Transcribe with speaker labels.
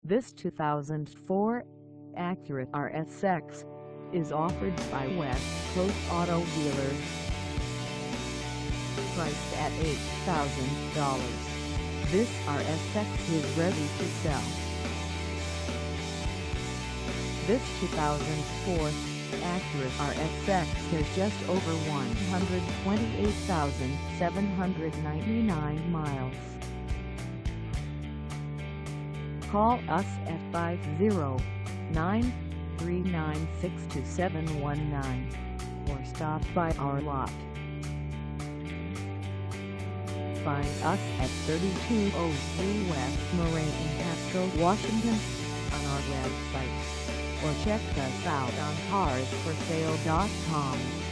Speaker 1: This 2004 Acura RSX is offered by West Coast Auto Dealers. Priced at $8,000, this RSX is ready to sell. This 2004 Acura RSX has just over 128,799 miles. Call us at 509-396-2719 or stop by our lot. Find us at 3203 West Marie Pasco, Washington on our website, or check us out on carsforsale.com.